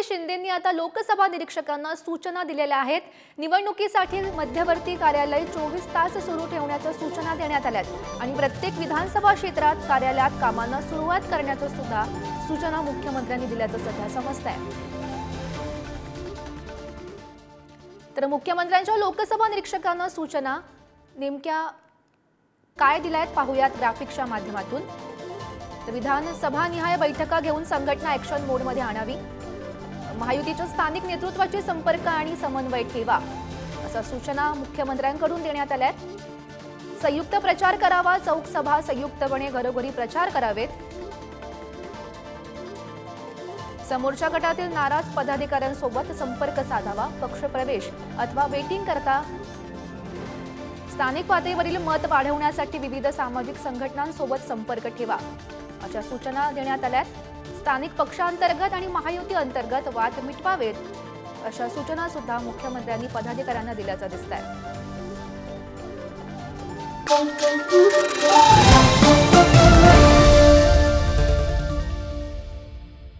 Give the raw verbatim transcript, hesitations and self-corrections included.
एकनाथजी शिंदेंनी आता लोकसभा निरीक्षकांना सूचना दिलेल्या आहेत। निवडणुकीसाठी मध्यवर्ती कार्यालय चोवीस तास सुरू ठेवण्याच्या सूचना देण्यात आल्यात आणि प्रत्येक विधानसभा क्षेत्रात कार्यालयात कामांना सुरुवात करण्याच्या सुद्धा सूचना मुख्यमंत्र्यांनी दिल्याचं सध्या समजतंय। तर मुख्यमंत्र्यांच्या लोकसभा निरीक्षकांना सूचना नेमक्या काय दिल्यात पाहूयात ग्राफिक्सच्या माध्यमातून। तर विधानसभा निहाय बैठका घेऊन संघटना ॲक्शन मोडमध्ये आणावी, महायुतीच्या स्थानिक नेतृत्वाची संपर्क आणि समन्वय ठेवा अशा सूचना मुख्यमंत्र्यांकडून देण्यात आल्या आहेत। संयुक्त प्रचार करावा, चौक सभा संयुक्तपणे घरोघरी प्रचार करावेत, समोरच्या गटातील नाराज पदाधिकाऱ्यांसोबत संपर्क साधावा, पक्षप्रवेश अथवा वेटिंग करता स्थानिक पातळीवरील मत वाढवण्यासाठी विविध सामाजिक संघटनांसोबत संपर्क ठेवा अशा सूचना देण्यात आल्या। स्थानिक पक्षांतर्गत आणि महायुती अंतर्गत वाद मिटवावेत अशा सूचना सुद्धा मुख्यमंत्र्यांनी पदाधिकाऱ्यांना दिल्याचं दिसतंय।